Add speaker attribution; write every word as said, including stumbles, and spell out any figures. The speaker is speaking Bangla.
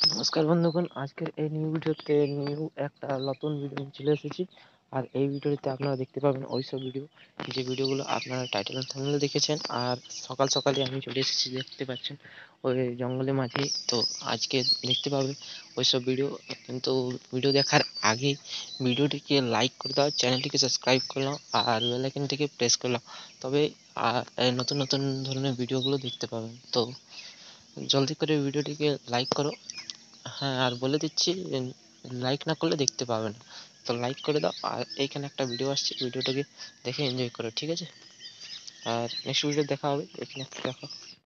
Speaker 1: নমস্কার বন্ধুগণ, আজকের এই নিউ ভিডিওতে নিউ একটা নতুন ভিডিও নিয়ে চলে এসেছি। আর এই ভিডিওতে আপনারা দেখতে পাবেন ওইসব ভিডিও যে ভিডিওগুলো আপনারা টাইটেল আর থাম্বনেলে দেখেছেন। আর সকাল সকালে আমি চলে এসেছি, দেখতে পাচ্ছেন ওই জঙ্গলের মাঝে। তো আজকে দেখতে পাবেন ওইসব ভিডিও। কিন্তু ভিডিও দেখার আগে ভিডিওটিকে লাইক করে দাও, চ্যানেলটিকে সাবস্ক্রাইব করে নাও আর বেল আইকনটিকে প্রেস করে নাও, তবে আর এই নতুন নতুন ধরনের ভিডিওগুলো দেখতে পাবেন। তো জলদি করে ভিডিওটিকে লাইক করো। হ্যাঁ, আর বলে দিচ্ছি, লাইক না করলে দেখতে পাবে না। তো লাইক করে দাও, আর এইখানে একটা ভিডিও আসছে, ভিডিওটাকে দেখে এনজয় করো, ঠিক আছে? আর নেক্সট ভিডিও দেখা হবে, এখানে দেখো।